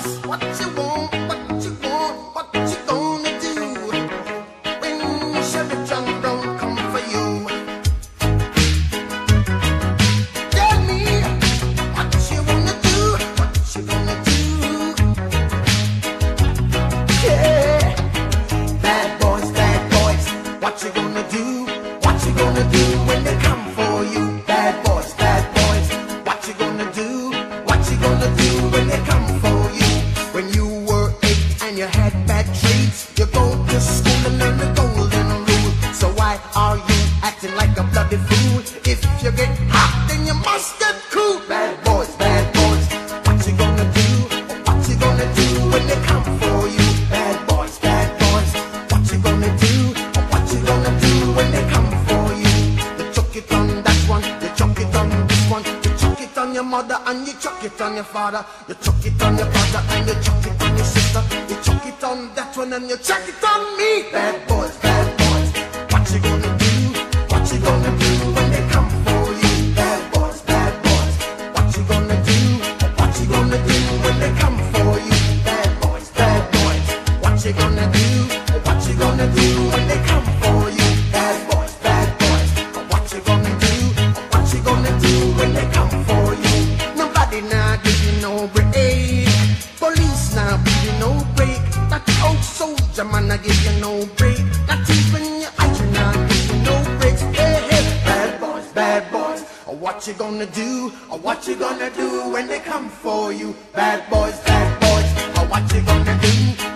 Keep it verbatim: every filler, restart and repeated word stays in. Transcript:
What you want, what you want, what you gonna do when Chevy John Brown come for you? Tell me what you wanna do, what you gonna do? Yeah, bad boys, bad boys, what you gonna do? What you gonna do when they come for you? Bad boys, bad boys, what you gonna do? What you gonna do when they come for you? When you were eight and you had bad traits, you go to school and learn the golden rule. So why are you acting like a bloody fool? If you get hot, then you must get cool. Bad boys, bad boys, what you gonna do? What you gonna do when they come for you? Bad boys, bad boys, what you gonna do? What you gonna do when they come for you? You chuck it on that one, you chuck it on this one, you chuck it on your mother and you chuck it on your father. You chuck it on your brother and you chuck it on your sister. You chuck it on that one and you chuck it on me. Bad boys, bad boys, what you gonna do? What you gonna do when they come for you? Bad boys, bad boys, what you gonna do? What you gonna do when they come for you? Bad boys, bad boys, what you gonna do? What you gonna do when they come for you? Bad boys, bad boys, what you gonna do? What you gonna do when they come for you? Nobody now give you no break. Police now give you no break. That old soldier man I give you no break. Not even your iron now give you no breaks. Hey, hey, bad boys, bad boys, what you gonna do? Or what you gonna do when they come for you? Bad boys, bad boys, what you gonna do?